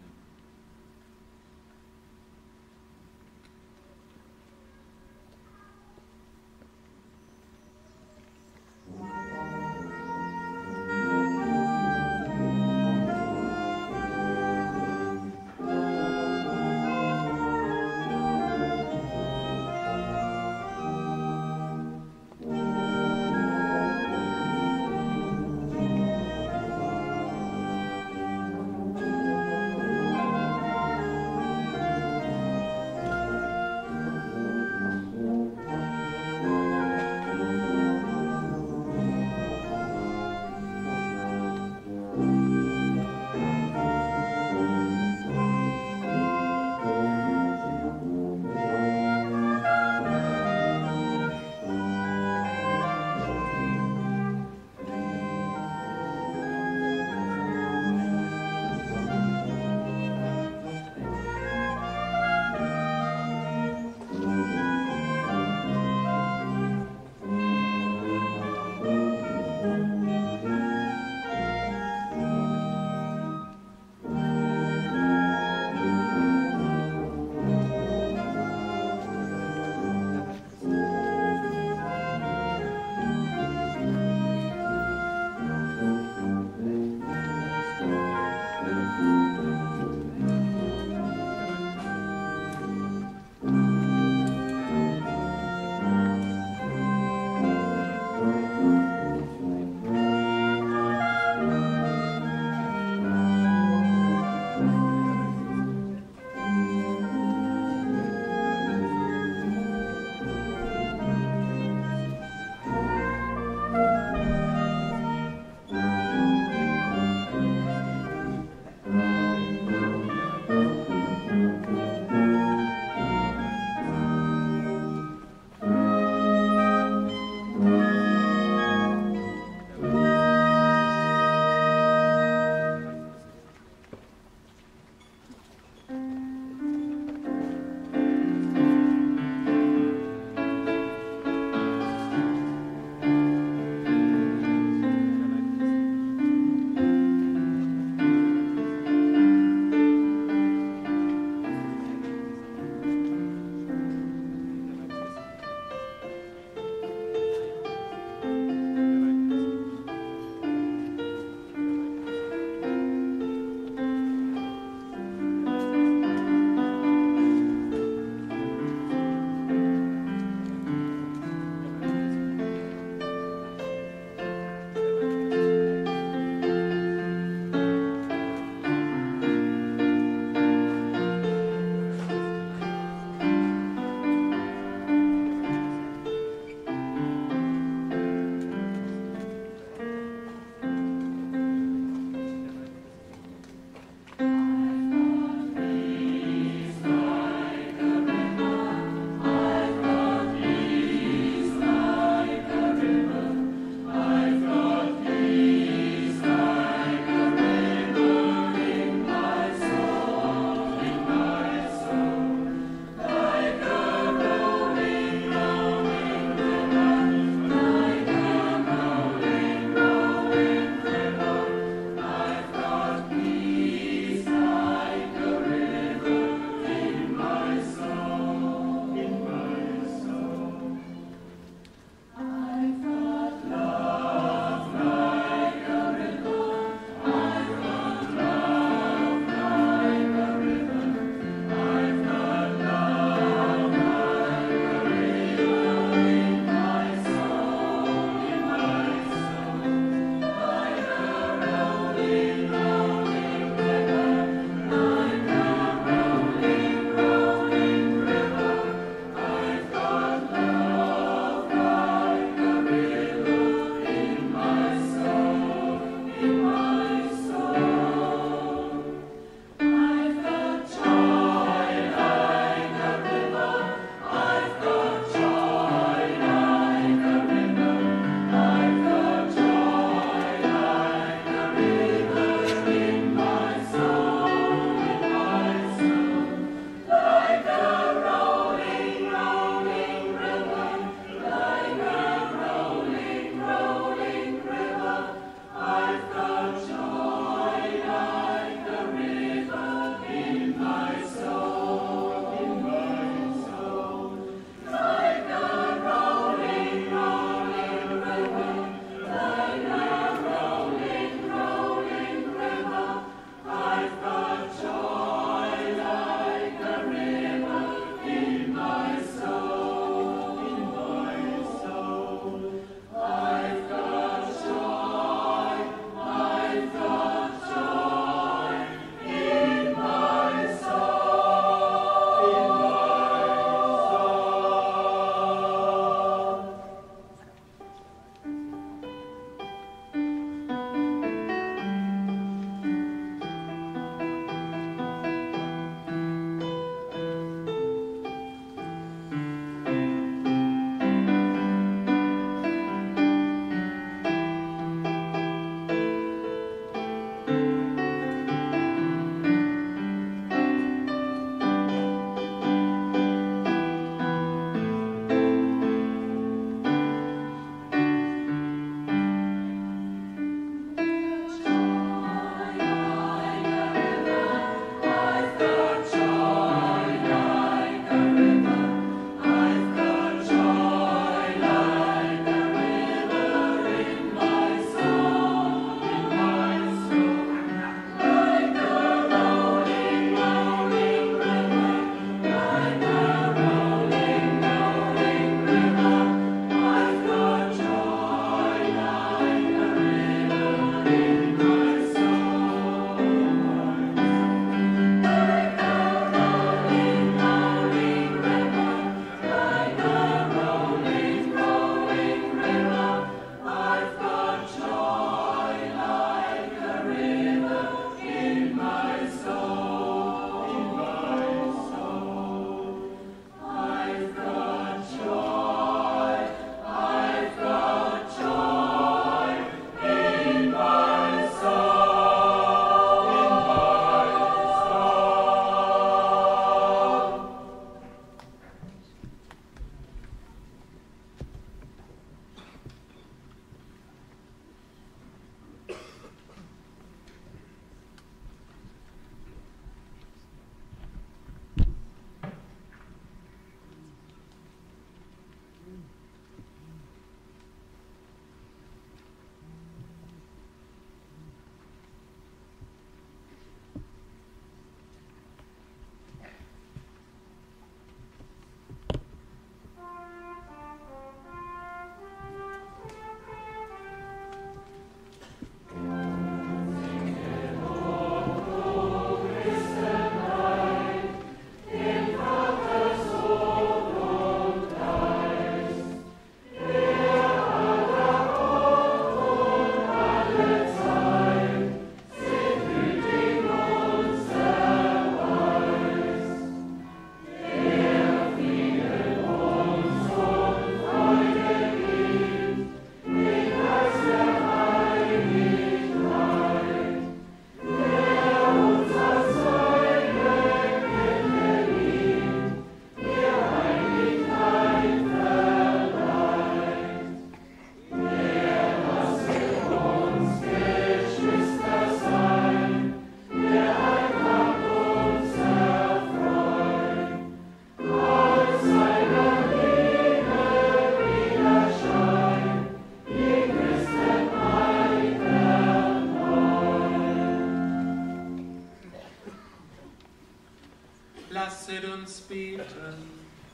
Speaker 1: Lasset uns beten.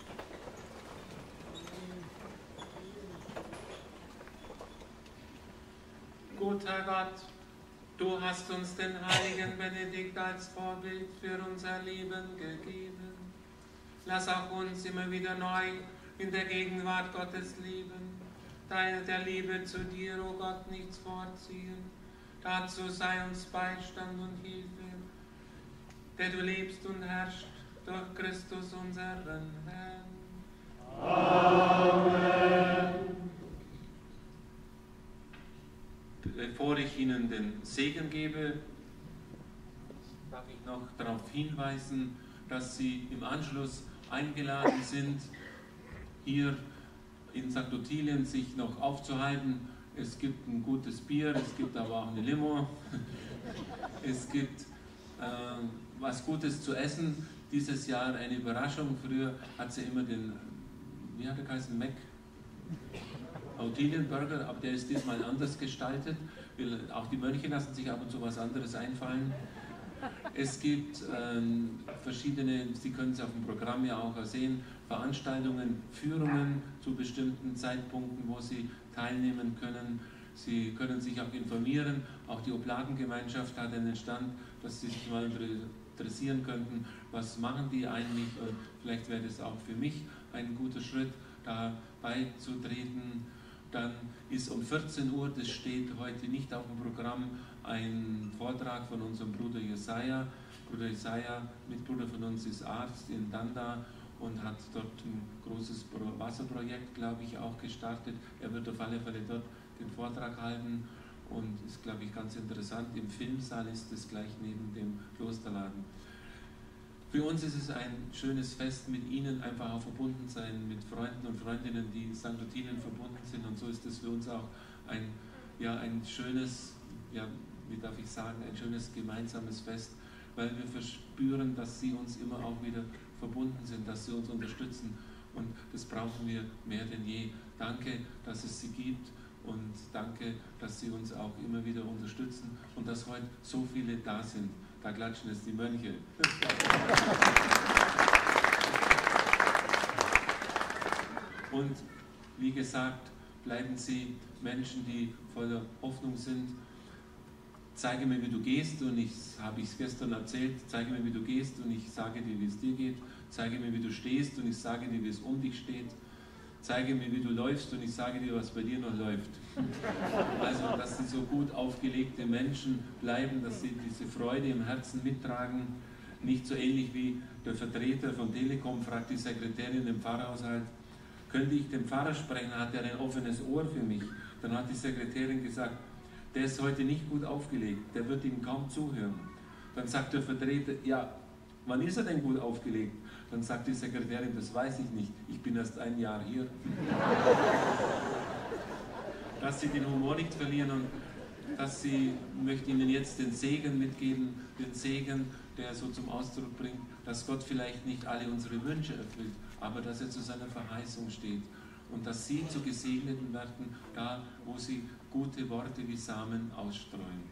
Speaker 1: Guter Gott, du hast uns den heiligen Benedikt als Vorbild für unser Leben gegeben. Lass auch uns immer wieder neu in der Gegenwart Gottes leben, der Liebe zu dir, o Gott, nichts vorziehen. Dazu sei uns Beistand und Hilfe, der du lebst und herrschst durch Christus unseren Herrn.
Speaker 2: Amen.
Speaker 1: Bevor ich Ihnen den Segen gebe, darf ich noch darauf hinweisen, dass Sie im Anschluss eingeladen sind, hier in St. Ottilien sich noch aufzuhalten. Es gibt ein gutes Bier, es gibt aber auch eine Limo, es gibt was Gutes zu essen. Dieses Jahr eine Überraschung. Früher hat sie immer den, wie hat er geheißen, Ottilien-Burger, aber der ist diesmal anders gestaltet. Auch die Mönche lassen sich ab und zu was anderes einfallen. Es gibt verschiedene, Sie können es auf dem Programm ja auch sehen, Veranstaltungen, Führungen zu bestimmten Zeitpunkten, wo Sie teilnehmen können. Sie können sich auch informieren. Auch die Oblatengemeinschaft hat einen Stand, dass Sie sich mal interessieren könnten, was machen die eigentlich. Vielleicht wäre das auch für mich ein guter Schritt, da beizutreten. Dann ist um 14 Uhr, das steht heute nicht auf dem Programm, ein Vortrag von unserem Bruder Jesaja. Bruder Jesaja, Mitbruder von uns, ist Arzt in Danda und hat dort ein großes Wasserprojekt, glaube ich, auch gestartet. Er wird auf alle Fälle dort den Vortrag halten und ist, glaube ich, ganz interessant. Im Filmsaal ist es gleich neben dem Klosterladen. Für uns ist es ein schönes Fest, mit Ihnen einfach auch verbunden sein, mit Freunden und Freundinnen, die St. Ottilien verbunden sind, und so ist es für uns auch ein schönes, wie darf ich sagen, ein schönes gemeinsames Fest, weil wir verspüren, dass Sie uns immer auch wieder verbunden sind, dass Sie uns unterstützen, und das brauchen wir mehr denn je. Danke, dass es Sie gibt, und danke, dass Sie uns auch immer wieder unterstützen und dass heute so viele da sind. Da klatschen jetzt die Mönche. Und wie gesagt, bleiben Sie Menschen, die voller Hoffnung sind. Zeige mir, wie du gehst, und habe ich es gestern erzählt, zeige mir, wie du gehst, und ich sage dir, wie es dir geht. Zeige mir, wie du stehst, und ich sage dir, wie es um dich steht. Zeige mir, wie du läufst, und ich sage dir, was bei dir noch läuft. Also, dass sie so gut aufgelegte Menschen bleiben, dass sie diese Freude im Herzen mittragen. Nicht so ähnlich wie der Vertreter von Telekom, fragt die Sekretärin im Pfarrhaushalt, könnte ich den Pfarrer sprechen, hat er ein offenes Ohr für mich? Dann hat die Sekretärin gesagt, der ist heute nicht gut aufgelegt, der wird ihm kaum zuhören. Dann sagt der Vertreter, ja, wann ist er denn gut aufgelegt? Dann sagt die Sekretärin, das weiß ich nicht, ich bin erst ein Jahr hier. Dass Sie den Humor nicht verlieren, und dass Sie, möchte Ihnen jetzt den Segen mitgeben, den Segen, der so zum Ausdruck bringt, dass Gott vielleicht nicht alle unsere Wünsche erfüllt, aber dass er zu seiner Verheißung steht, und dass Sie zu Gesegneten werden, da wo Sie gute Worte wie Samen ausstreuen.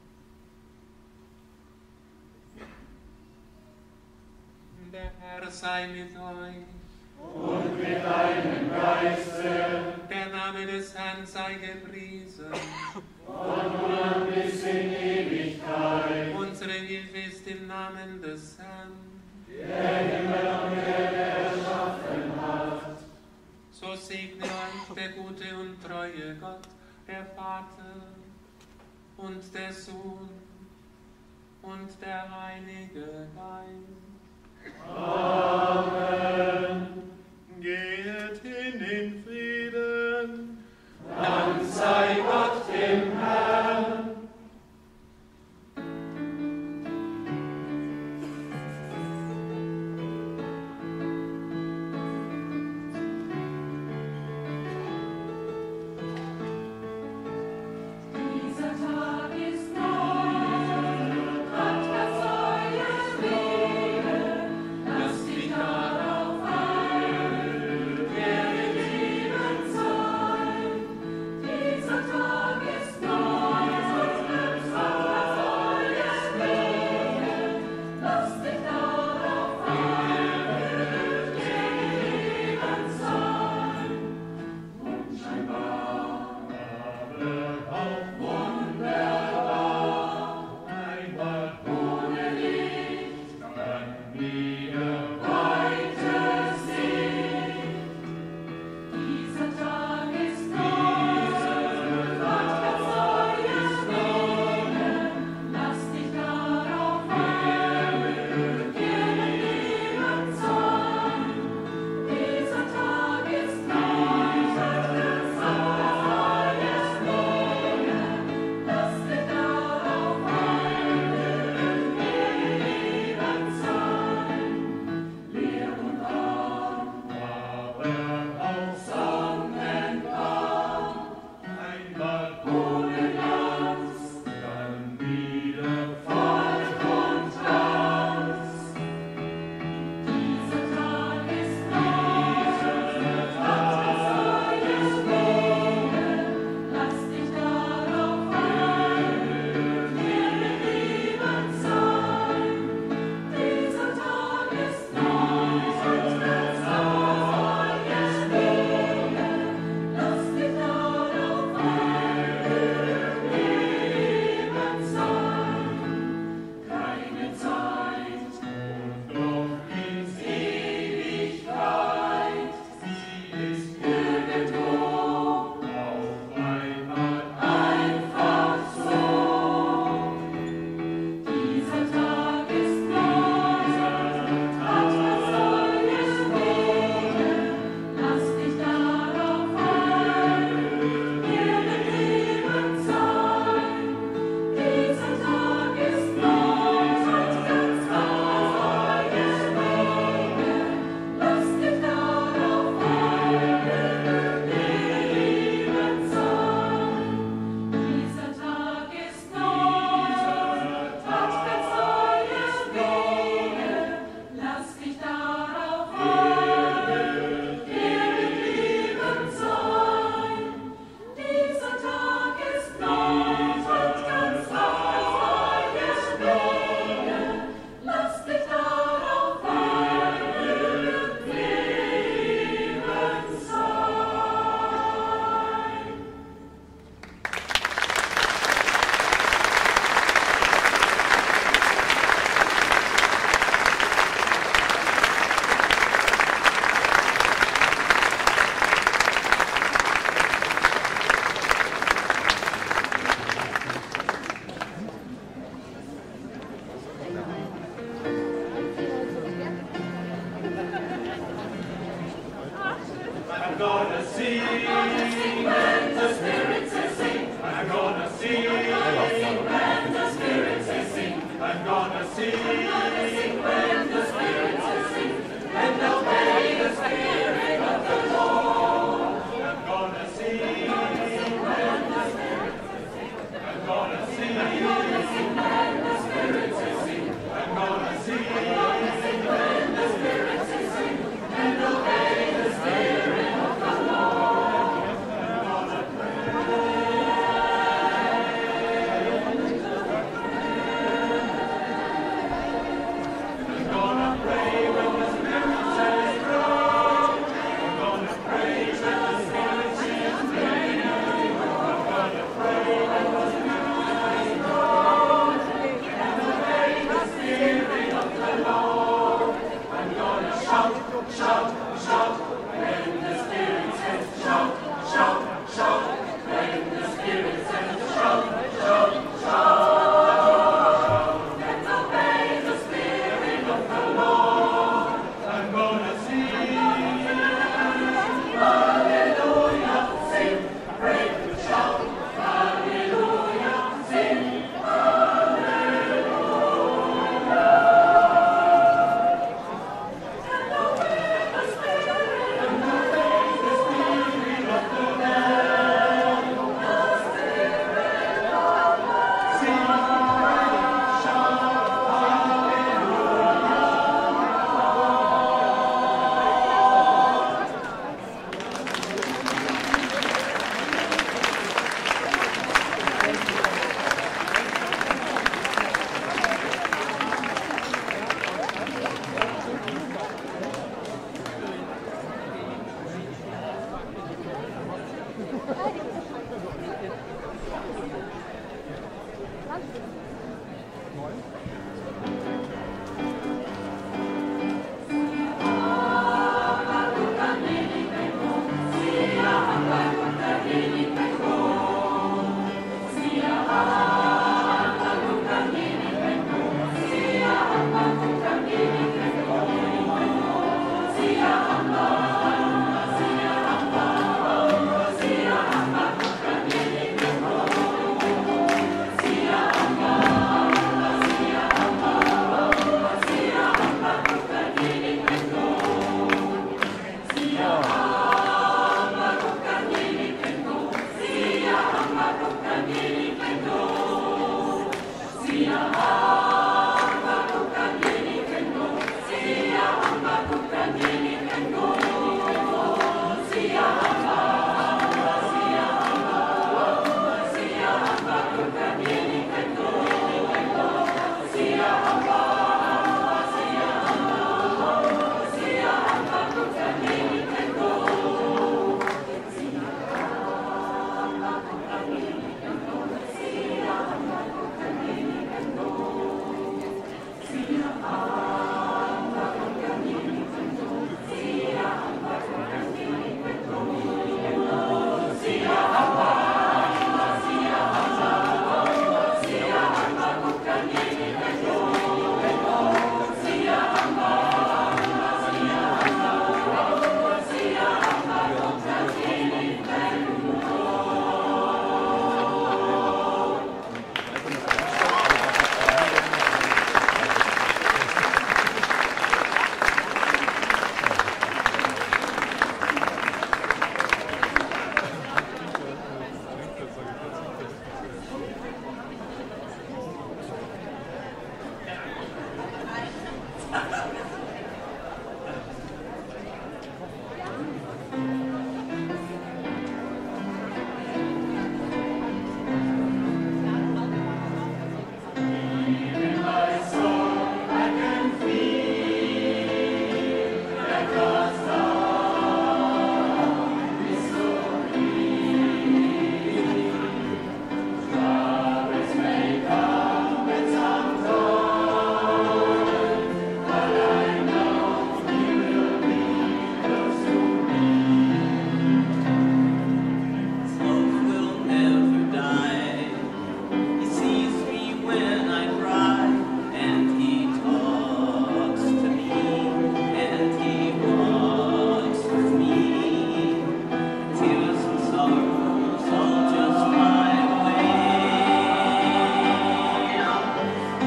Speaker 1: Der Herr sei mit euch.
Speaker 2: Und mit deinem Geiste.
Speaker 1: Der Name des Herrn sei gepriesen.
Speaker 2: Von nun an bis in Ewigkeit.
Speaker 1: Unsere Hilfe ist im Namen des Herrn,
Speaker 2: der Himmel und Erde erschaffen hat.
Speaker 1: So segne euch der gute und treue Gott, der Vater und der Sohn und der Heilige Geist.
Speaker 2: Amen.
Speaker 5: Geht hin in Frieden.
Speaker 2: Dank sei Gott dem Herrn.
Speaker 1: Lasst die
Speaker 5: gonna sing when the Spirit says sing. I'm gonna sing when the Spirit says sing. I'm gonna sing when the Spirit says sing. And obey the Spirit of the Lord. I'm gonna sing when the Spirit says sing. I'm gonna sing when the Spirit says sing. I'm gonna sing when the Spirit says sing. And obey the Spirit of the Lord. I'm gonna pray. I'm gonna pray when the Spirit says pray. I'm gonna pray when the Spirit says pray. I'm gonna pray when the Spirit says pray. And obey the Spirit of the Lord. I'm gonna shout, shout, shout when the Spirit says shout, shout, shout when the Spirit says shout, shout, shout. And obey the Spirit of the Lord. I'm gonna sing, hallelujah, sing, praise and shout, hallelujah, sing,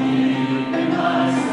Speaker 2: Niemals